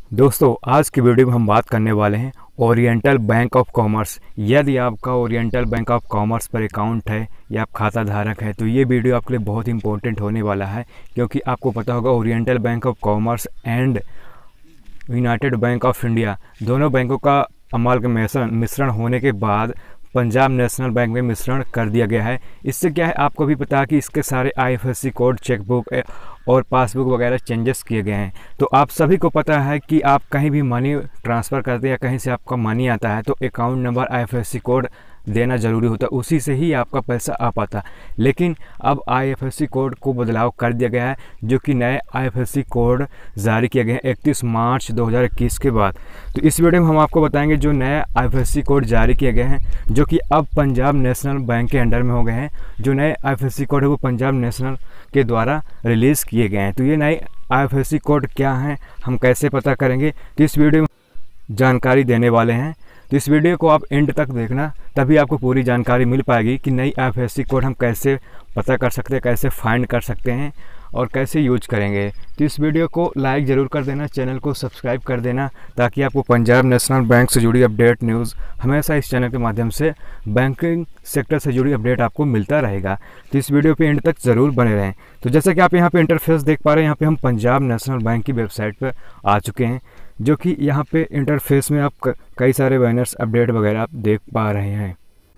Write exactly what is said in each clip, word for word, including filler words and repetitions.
दोस्तों आज की वीडियो में हम बात करने वाले हैं ओरिएंटल बैंक ऑफ कॉमर्स। यदि आपका ओरिएंटल बैंक ऑफ कॉमर्स पर अकाउंट है या आप खाता धारक है तो ये वीडियो आपके लिए बहुत इंपॉर्टेंट होने वाला है, क्योंकि आपको पता होगा Oriental Bank of Commerce and United Bank of India दोनों बैंकों का अमालगमेशन मिश्रण होने के बाद पंजाब नेशनल बैंक में मिश्रण कर दिया गया है। इससे क्या है, आपको भी पता है कि इसके सारे आईएफएससी कोड, चेकबुक और पासबुक वगैरह चेंजेस किए गए हैं। तो आप सभी को पता है कि आप कहीं भी मनी ट्रांसफ़र करते हैं या कहीं से आपका मनी आता है तो अकाउंट नंबर, आईएफएससी कोड देना ज़रूरी होता है, उसी से ही आपका पैसा आ पाता। लेकिन अब आईएफएससी कोड को बदलाव कर दिया गया है, जो कि नए आईएफएससी कोड जारी किए गए हैं इकतीस मार्च दो हज़ार इक्कीस के बाद। तो इस वीडियो में हम आपको बताएंगे जो नए आईएफएससी कोड जारी किए गए हैं, जो कि अब पंजाब नेशनल बैंक के अंडर में हो गए हैं। जो नए आईएफएससी कोड है वो पंजाब नेशनल के द्वारा रिलीज़ किए गए हैं। तो ये नए आईएफएससी कोड क्या हैं, हम कैसे पता करेंगे, तो इस वीडियो में जानकारी देने वाले हैं। तो इस वीडियो को आप एंड तक देखना, तभी आपको पूरी जानकारी मिल पाएगी कि नई आईएफएससी कोड हम कैसे पता कर सकते हैं, कैसे फाइंड कर सकते हैं और कैसे यूज करेंगे। तो इस वीडियो को लाइक ज़रूर कर देना, चैनल को सब्सक्राइब कर देना, ताकि आपको पंजाब नेशनल बैंक से जुड़ी अपडेट न्यूज़ हमेशा इस चैनल के माध्यम से बैंकिंग सेक्टर से जुड़ी अपडेट आपको मिलता रहेगा। तो इस वीडियो पे एंड तक ज़रूर बने रहें। तो जैसा कि आप यहाँ पे इंटरफेस देख पा रहे हैं, यहाँ पे हम पंजाब नेशनल बैंक की वेबसाइट पर आ चुके हैं, जो कि यहाँ पे इंटरफेस में आप कई सारे बैनर्स, अपडेट वगैरह आप देख पा रहे हैं।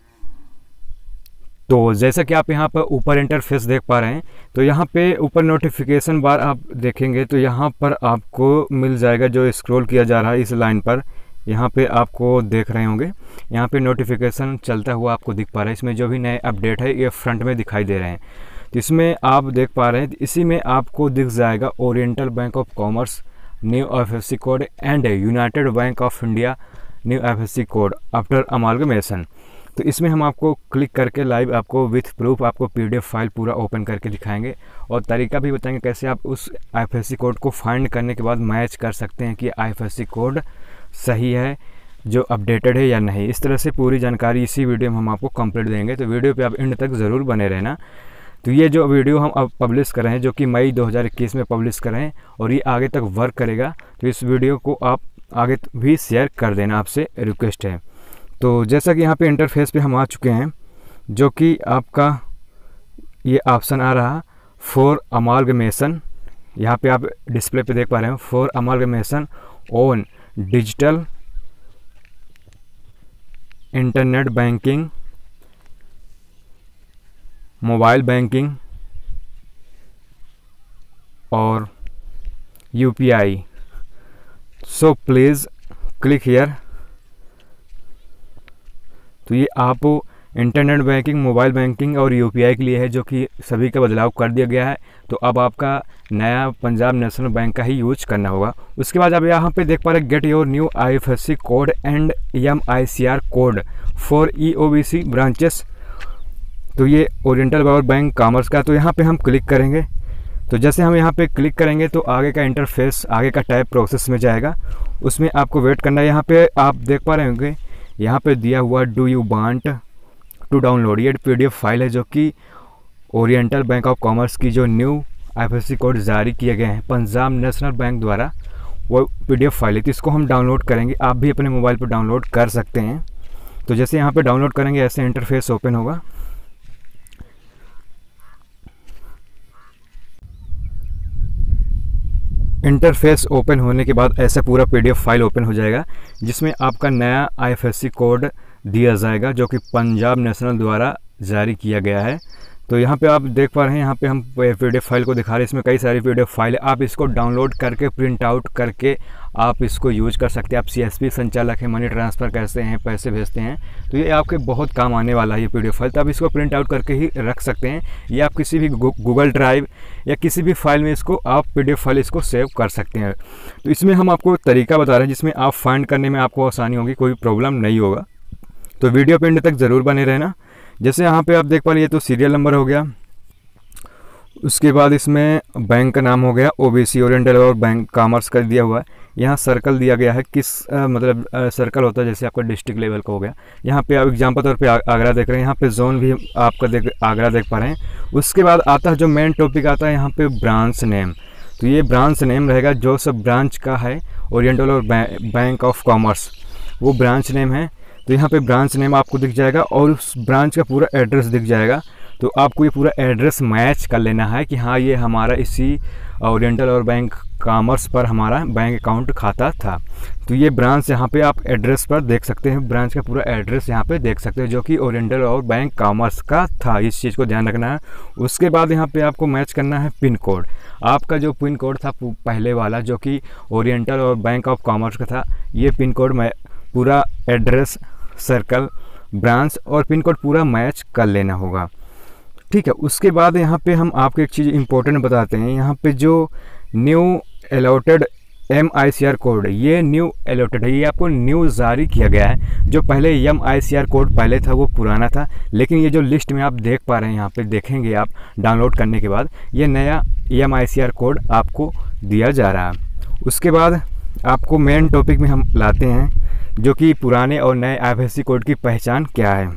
तो जैसा कि आप यहाँ पर ऊपर इंटरफेस देख पा रहे हैं, तो यहाँ पे ऊपर नोटिफिकेशन बार आप देखेंगे तो यहाँ पर आपको मिल जाएगा, जो स्क्रॉल किया जा रहा है इस लाइन पर, यहाँ पे आपको देख रहे होंगे, यहाँ पे नोटिफिकेशन चलता हुआ आपको दिख पा रहा है। इसमें जो भी नए अपडेट है ये फ्रंट में दिखाई दे रहे हैं। तो इसमें आप देख पा रहे हैं, इसी में आपको दिख जाएगा Oriental Bank of Commerce new IFSC code and United Bank of India new IFSC code after amalgamation. तो इसमें हम आपको क्लिक करके लाइव आपको विथ प्रूफ आपको पीडीएफ फाइल पूरा ओपन करके दिखाएंगे और तरीका भी बताएंगे कैसे आप उस आईएफएससी कोड को फाइंड करने के बाद मैच कर सकते हैं कि आईएफएससी कोड सही है, जो अपडेटेड है या नहीं। इस तरह से पूरी जानकारी इसी वीडियो में हम आपको कंप्लीट देंगे। तो वीडियो पे आप एंड तक ज़रूर बने रहना। तो ये जो वीडियो हम अब पब्लिश कर रहे हैं, जो कि मई दो हज़ार इक्कीस में पब्लिश कर रहे हैं और ये आगे तक वर्क करेगा, तो इस वीडियो को आप आगे भी शेयर कर देना, आपसे रिक्वेस्ट है। तो जैसा कि यहाँ पे इंटरफेस पे हम आ चुके हैं, जो कि आपका ये ऑप्शन आ रहा फॉर अमालगमेशन, यहाँ पे आप डिस्प्ले पे देख पा रहे हैं, for amalgamation on digital internet banking, mobile banking और UPI, so please click here. तो ये आप इंटरनेट बैंकिंग, मोबाइल बैंकिंग और यूपीआई के लिए है, जो कि सभी का बदलाव कर दिया गया है। तो अब आपका नया पंजाब नेशनल बैंक का ही यूज करना होगा। उसके बाद आप यहाँ पे देख पा रहे हैं, get your new IFSC code and MICR code for EOBC branches. तो ये ओरिएंटल बैंक कॉमर्स का, तो यहाँ पे हम क्लिक करेंगे। तो जैसे हम यहाँ पे क्लिक करेंगे तो आगे का इंटरफेस, आगे का टाइप प्रोसेस में जाएगा, उसमें आपको वेट करना है। यहाँ पे आप देख पा रहे होंगे, यहाँ पे दिया हुआ do you want to download, ये पीडीएफ फाइल है, जो कि ओरिएंटल बैंक ऑफ कॉमर्स की जो न्यू आईएफएससी कोड जारी किए गए हैं पंजाब नेशनल बैंक द्वारा, वो पीडीएफ फाइल है। तो इसको हम डाउनलोड करेंगे, आप भी अपने मोबाइल पर डाउनलोड कर सकते हैं। तो जैसे यहाँ पे डाउनलोड करेंगे ऐसे इंटरफेस ओपन होगा। इंटरफेस ओपन होने के बाद ऐसा पूरा पीडीएफ फाइल ओपन हो जाएगा, जिसमें आपका नया आईएफएससी कोड दिया जाएगा, जो कि पंजाब नेशनल द्वारा जारी किया गया है। तो यहाँ पे आप देख पा रहे हैं, यहाँ पे हम पीडीएफ फाइल को दिखा रहे हैं। इसमें कई सारी पीडीएफ फाइल है, आप इसको डाउनलोड करके प्रिंट आउट करके आप इसको यूज कर सकते हैं। आप सीएसपी संचालक हैं, मनी ट्रांसफ़र करते हैं, पैसे भेजते हैं, तो ये आपके बहुत काम आने वाला है ये पीडीएफ फाइल। तो आप इसको प्रिंट आउट करके ही रख सकते हैं, या आप किसी भी गूगल ड्राइव या किसी भी फाइल में इसको आप पीडीएफ फाइल इसको सेव कर सकते हैं। तो इसमें हम आपको तरीका बता रहे हैं, जिसमें आप फाइंड करने में आपको आसानी होगी, कोई प्रॉब्लम नहीं होगा। तो वीडियो पे एंड तक ज़रूर बने रहना। जैसे यहाँ पे आप देख पा रहे, ये तो सीरियल नंबर हो गया, उसके बाद इसमें बैंक का नाम हो गया ओबीसी ओरिएंटल और बैंक कॉमर्स का दिया हुआ है। यहाँ सर्कल दिया गया है, किस आ, मतलब आ, सर्कल होता है जैसे आपका डिस्ट्रिक्ट लेवल का हो गया। यहाँ पे आप एग्जाम्पल तौर पे आगरा देख रहे हैं, यहाँ पे जोन भी आपका देख आगरा देख पा रहे हैं। उसके बाद आता है जो मेन टॉपिक आता है यहाँ पे ब्रांच नेम। तो ये ब्रांच नेम रहेगा जो सब ब्रांच का है ओरिएंटल और बैंक ऑफ कॉमर्स, वो ब्रांच नेम है। तो यहाँ पे ब्रांच नेम आपको दिख जाएगा और उस ब्रांच का पूरा एड्रेस दिख जाएगा। तो आपको ये पूरा एड्रेस मैच कर लेना है कि हाँ ये हमारा इसी ओरिएंटल और बैंक कॉमर्स पर हमारा बैंक अकाउंट खाता था। तो ये ब्रांच यहाँ पे आप एड्रेस पर देख सकते हैं, ब्रांच का पूरा एड्रेस यहाँ पे देख सकते हैं जो कि ओरिएंटल और बैंक कॉमर्स का था। इस चीज़ को ध्यान रखना है। उसके बाद यहाँ पे आपको मैच करना है पिन कोड। आपका जो पिन कोड था पहले वाला जो कि ओरिएंटल और बैंक ऑफ कॉमर्स का था, ये पिन कोड में पूरा एड्रेस, सर्कल, ब्रांच और पिन कोड पूरा मैच कर लेना होगा, ठीक है। उसके बाद यहाँ पे हम आपको एक चीज़ इंपॉर्टेंट बताते हैं। यहाँ पे जो new allotted M I C R code, ये न्यू अलॉटेड है, ये आपको न्यू जारी किया गया है। जो पहले M I C R code पहले था वो पुराना था, लेकिन ये जो लिस्ट में आप देख पा रहे हैं, यहाँ पे देखेंगे आप डाउनलोड करने के बाद, ये नया M I C R code आपको दिया जा रहा है। उसके बाद आपको मेन टॉपिक में हम लाते हैं जो कि पुराने और नए I F S C code की पहचान क्या है।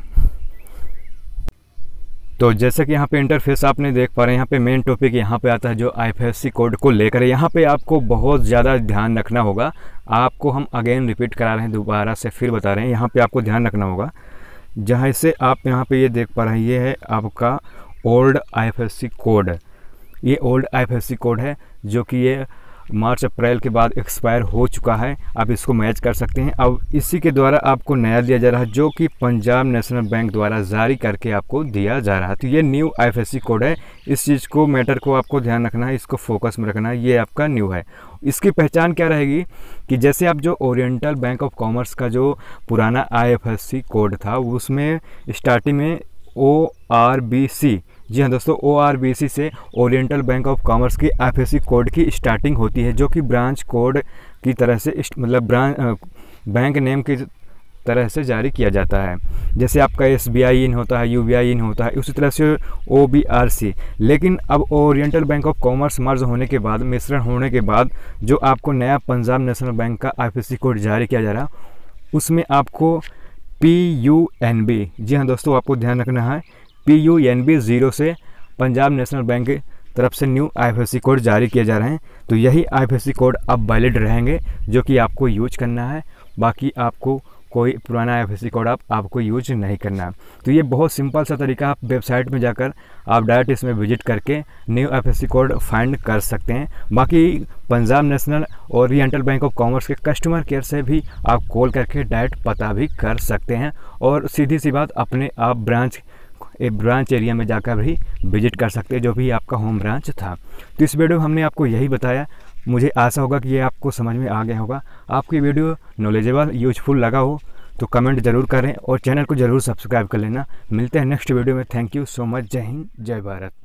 तो जैसे कि यहाँ पे इंटरफेस आपने देख पा रहे हैं, यहाँ पे मेन टॉपिक यहाँ पे आता है जो I F S C code को लेकर। यहाँ पे आपको बहुत ज़्यादा ध्यान रखना होगा। आपको हम अगेन रिपीट करा रहे हैं, दोबारा से फिर बता रहे हैं। यहाँ पे आपको ध्यान रखना होगा, जहाँ से आप यहाँ पे ये देख पा रहे हैं, ये है आपका old I F S C code. ये old I F S C code है जो कि ये मार्च अप्रैल के बाद एक्सपायर हो चुका है। आप इसको मैच कर सकते हैं। अब इसी के द्वारा आपको नया दिया जा रहा है जो कि पंजाब नेशनल बैंक द्वारा जारी करके आपको दिया जा रहा है। तो ये new I F S C code है। इस चीज़ को, मैटर को आपको ध्यान रखना है, इसको फोकस में रखना है। ये आपका न्यू है। इसकी पहचान क्या रहेगी कि जैसे आप जो ओरिएंटल बैंक ऑफ कॉमर्स का जो पुराना I F S C code था उसमें स्टार्टिंग में ओ आर बी सी, जी हाँ दोस्तों, ओ आर बी सी से ओरिएंटल बैंक ऑफ कॉमर्स की I F S C code की स्टार्टिंग होती है, जो कि ब्रांच कोड की तरह से, मतलब ब्रांच बैंक नेम की तरह से जारी किया जाता है। जैसे आपका एस बी आई इन होता है, यू बी आई इन होता है, उसी तरह से ओ बी आर सी। लेकिन अब Oriental Bank of Commerce merge होने के बाद, मिश्रण होने के बाद, जो आपको नया पंजाब नेशनल बैंक का I F S C code जारी किया जा रहा है, उसमें आपको पी यू एन बी, जी हाँ दोस्तों, आपको ध्यान रखना है, P U N B zero से पंजाब नेशनल बैंक की तरफ से new I F S C code जारी किए जा रहे हैं। तो यही I F S C code अब वैलिड रहेंगे जो कि आपको यूज करना है। बाकी आपको कोई पुराना I F S C code आप आपको यूज नहीं करना। तो ये बहुत सिंपल सा तरीका, आप वेबसाइट में जाकर आप डायरेक्ट इसमें विजिट करके new I F S C code find कर सकते हैं। बाकी Punjab National Oriental Bank of Commerce के कस्टमर केयर से भी आप कॉल करके डायरेक्ट पता भी कर सकते हैं और सीधी सी बात अपने आप ब्रांच एक ब्रांच एरिया में जाकर भी विजिट कर सकते हैं जो भी आपका होम ब्रांच था। तो इस वीडियो में हमने आपको यही बताया। मुझे आशा होगा कि ये आपको समझ में आ गया होगा। आपकी वीडियो नॉलेजेबल, यूजफुल लगा हो तो कमेंट ज़रूर करें और चैनल को ज़रूर सब्सक्राइब कर लेना। मिलते हैं नेक्स्ट वीडियो में। Thank you so much. जय हिंद, जय भारत।